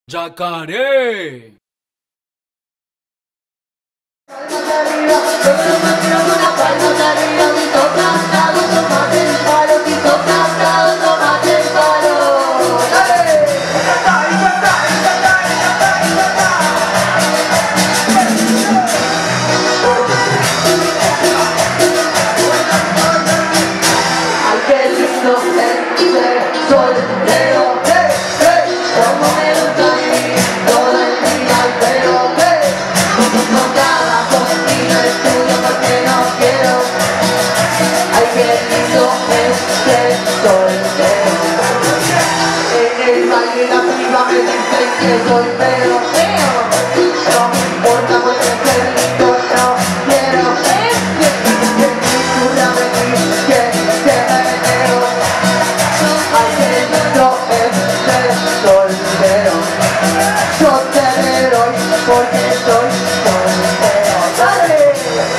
Yacaré. Que soy feo, no me importa porque ser lindo no quiero que cultura venir, que meneo. Ay, qué lindo es ser soltero, soltero porque soy soltero. ¡Dale!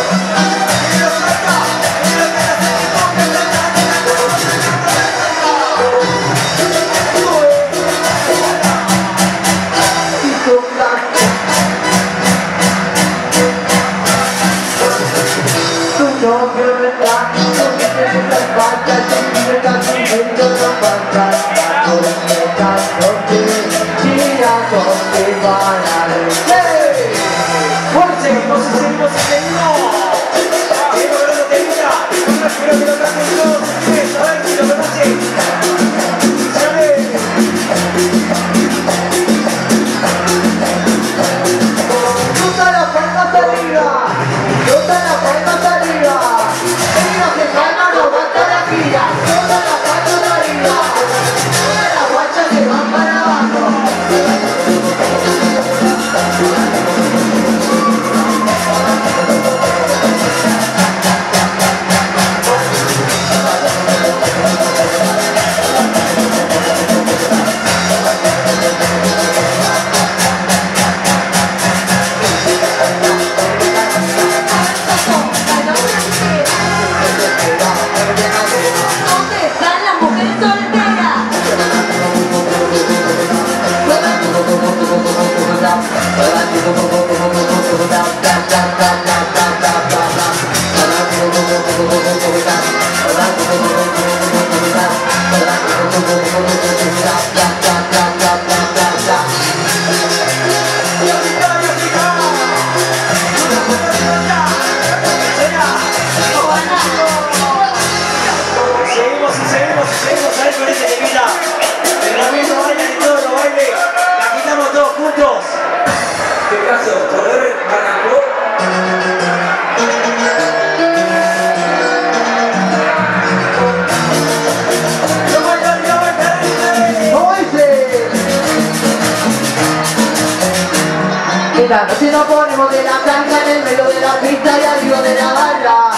Si nos ponemos de la cancha en el medio de la pista y arriba de la barra,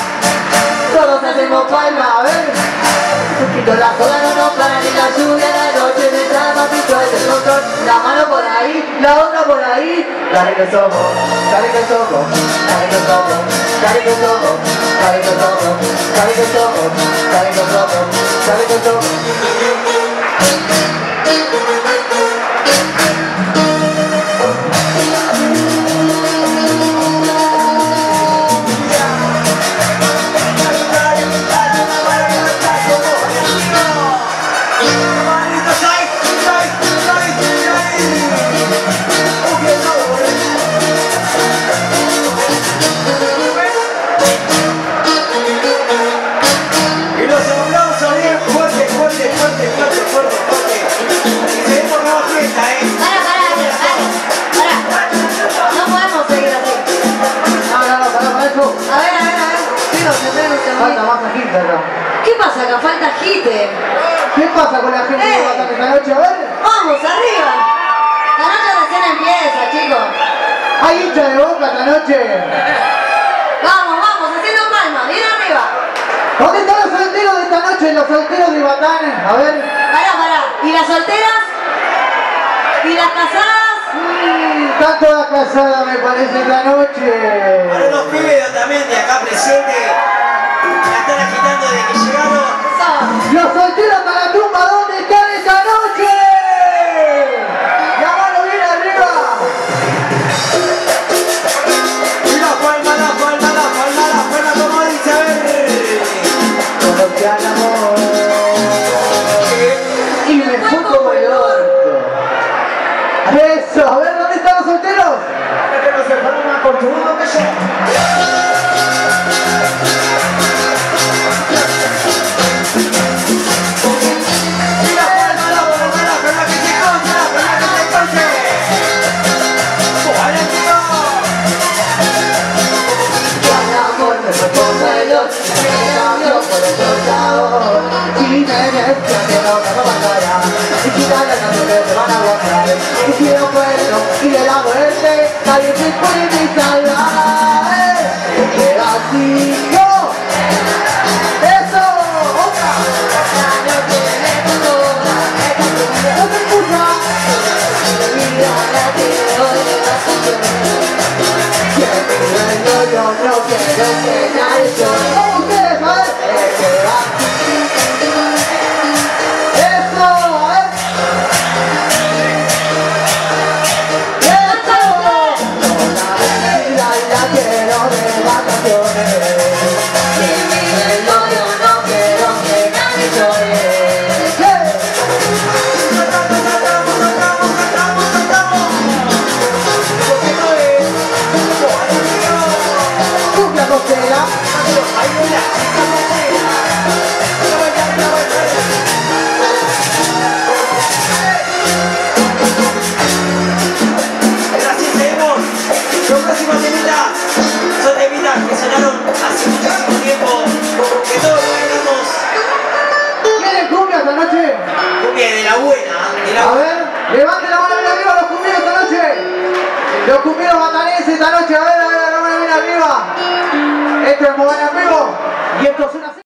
todos hacemos palma, a ver. Quito la soga, no nos para ni la lluvia, la noche me trae más pico del motor. La mano por ahí, la otra por ahí. Dale que somos, dale que somos, dale que somos, dale que somos, dale que somos, dale que somos, dale que somos, dale que somos. Falta más agite acá. ¿Qué pasa acá? Falta agite. ¿Qué pasa con la gente de Batán esta noche? A ver. ¡Vamos, arriba! La noche recién empieza, chicos. ¿Hay hincha de Boca esta noche? Vamos, vamos, haciendo palmas, bien arriba. ¿Dónde están los solteros de esta noche? Los solteros de Batán. A ver. Pará. ¿Y las solteras? ¿Y las casadas? Están todas casadas, me parece, esta noche. Para los pibes también de acá presentes, la están agitando desde que llegaron. Los solteros para la tumba, ¿dónde están esta noche? La mano bien Eso, a ver, ¿dónde están los solteros? Es que no se pone más corchudo que yo. Y si no puedo, y de la muerte, nadie se puede salvar. Pero así yo. ¡Eso! ¡Otra! ¡No se escucha! Yo no quiero que nadie se... ¿Cómo ustedes, sabes? Que sonaron hace muchísimo tiempo, que todos bailamos. ¿Quieren cumbia esta noche? Cumbia de la buena, de la A buena. ver, levanten la mano bien arriba los cumbieros esta noche. Los cumbieros batanenses esta noche, a ver, la mano bien arriba. Esto es Mover en Vivo y esto es una...